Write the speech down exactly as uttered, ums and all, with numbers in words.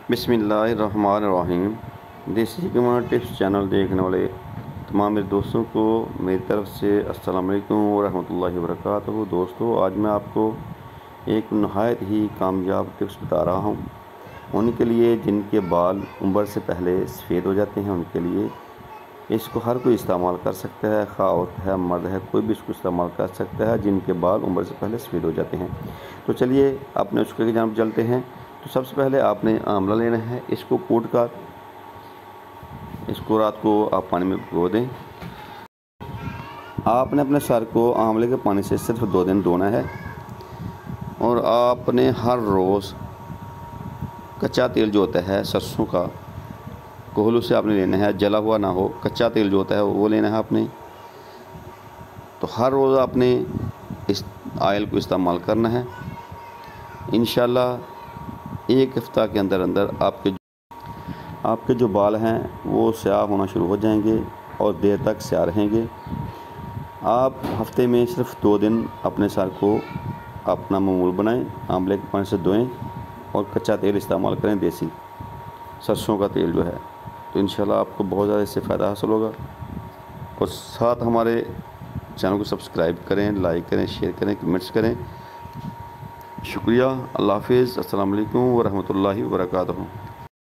बिस्मिल्लाहिर्रहमानिर्रहीम। देसी command tips channel देखने वाले तमाम मेरे दोस्तों को मेरी तरफ़ से अस्सलाम वालेकुम व रहमतुल्लाहि व बरकातहू। दोस्तों, आज मैं आपको एक नहायत ही कामयाब टिप्स बता रहा हूँ उनके लिए जिनके बाल उम्र से पहले सफ़ेद हो जाते हैं। उनके लिए इसको हर कोई इस्तेमाल कर सकता है, खा औरत है मर्द है, कोई भी इसको इस्तेमाल कर सकता है जिनके बाल उम्र से पहले सफ़ेद हो जाते हैं। तो चलिए अपने उसके की जानब चलते हैं। तो सबसे पहले आपने आंवला लेना है, इसको कूट कर इसको रात को आप पानी में भिगो दें। आपने अपने सर को आंवले के पानी से सिर्फ दो दिन धोना है और आपने हर रोज़ कच्चा तेल जो होता है सरसों का कोहलू से आपने लेना है, जला हुआ ना हो, कच्चा तेल जो होता है वो लेना है आपने। तो हर रोज़ आपने इस आयल को इस्तेमाल करना है। इंशाल्लाह एक हफ़्ता के अंदर अंदर आपके आपके जो बाल हैं वो स्याह होना शुरू हो जाएंगे और देर तक स्याह रहेंगे। आप हफ्ते में सिर्फ दो दिन अपने सर को अपना मामूल बनाएं, आंवले के पानी से धोएं और कच्चा तेल इस्तेमाल करें, देसी सरसों का तेल जो है। तो इंशाल्लाह आपको बहुत ज़्यादा इससे फ़ायदा हासिल होगा। और साथ हमारे चैनल को सब्सक्राइब करें, लाइक करें, शेयर करें, कमेंट्स करें। शुक्रिया। अल्लाह हाफ़िज़। अस्सलाम वालेकुम व रहमतुल्लाहि व बरकातहू।